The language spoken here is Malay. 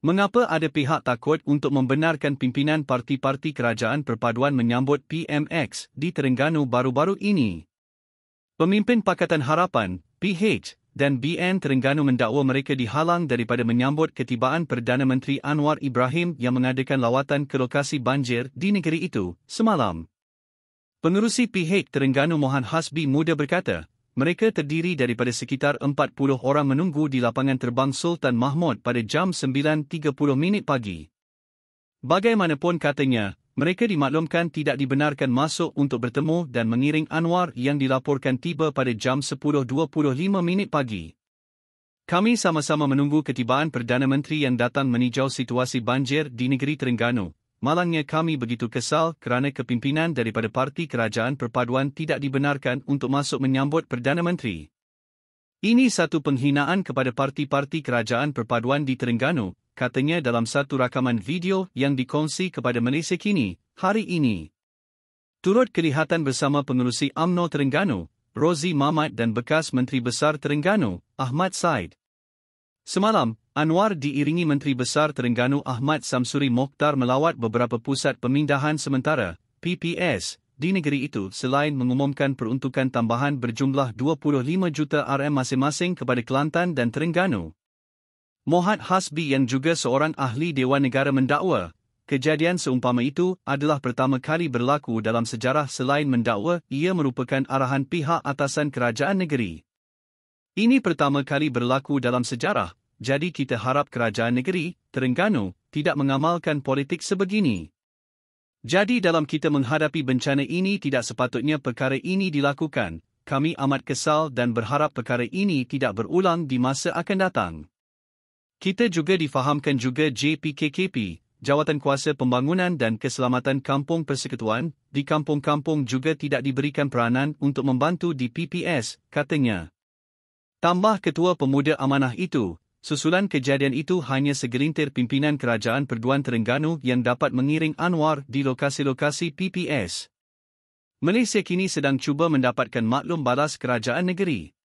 Mengapa ada pihak takut untuk membenarkan pimpinan parti-parti kerajaan perpaduan menyambut PMX di Terengganu baru-baru ini? Pemimpin Pakatan Harapan, PH, dan BN Terengganu mendakwa mereka dihalang daripada menyambut ketibaan Perdana Menteri Anwar Ibrahim yang mengadakan lawatan ke lokasi banjir di negeri itu semalam. Pengerusi PH Terengganu Mohan Hasbi Muda berkata, mereka terdiri daripada sekitar 40 orang menunggu di lapangan terbang Sultan Mahmud pada jam 9.30 pagi. Bagaimanapun katanya, mereka dimaklumkan tidak dibenarkan masuk untuk bertemu dan mengiring Anwar yang dilaporkan tiba pada jam 10.25 pagi. Kami sama-sama menunggu ketibaan Perdana Menteri yang datang meninjau situasi banjir di negeri Terengganu. Malangnya kami begitu kesal kerana kepimpinan daripada parti kerajaan perpaduan tidak dibenarkan untuk masuk menyambut Perdana Menteri. Ini satu penghinaan kepada parti-parti kerajaan perpaduan di Terengganu, katanya dalam satu rakaman video yang dikongsi kepada Malaysia Kini, hari ini. Turut kelihatan bersama pengerusi UMNO Terengganu, Rozi Mamat dan bekas Menteri Besar Terengganu, Ahmad Said. Semalam, Anwar diiringi Menteri Besar Terengganu Ahmad Samsuri Mokhtar melawat beberapa pusat pemindahan sementara, PPS, di negeri itu selain mengumumkan peruntukan tambahan berjumlah 25 juta RM masing-masing kepada Kelantan dan Terengganu. Mohan Hasbi yang juga seorang ahli Dewan Negara mendakwa, kejadian seumpama itu adalah pertama kali berlaku dalam sejarah selain mendakwa ia merupakan arahan pihak atasan kerajaan negeri. Ini pertama kali berlaku dalam sejarah, jadi kita harap kerajaan negeri, Terengganu, tidak mengamalkan politik sebegini. Jadi dalam kita menghadapi bencana ini tidak sepatutnya perkara ini dilakukan. Kami amat kesal dan berharap perkara ini tidak berulang di masa akan datang. Kita juga difahamkan juga JPKKP, Jawatankuasa Pembangunan dan Keselamatan Kampung Persekutuan, di kampung-kampung juga tidak diberikan peranan untuk membantu di PPS, katanya. Tambah Ketua Pemuda Amanah itu, susulan kejadian itu hanya segelintir pimpinan Kerajaan Perpaduan Terengganu yang dapat mengiring Anwar di lokasi-lokasi PPS. Malaysia kini sedang cuba mendapatkan maklum balas kerajaan negeri.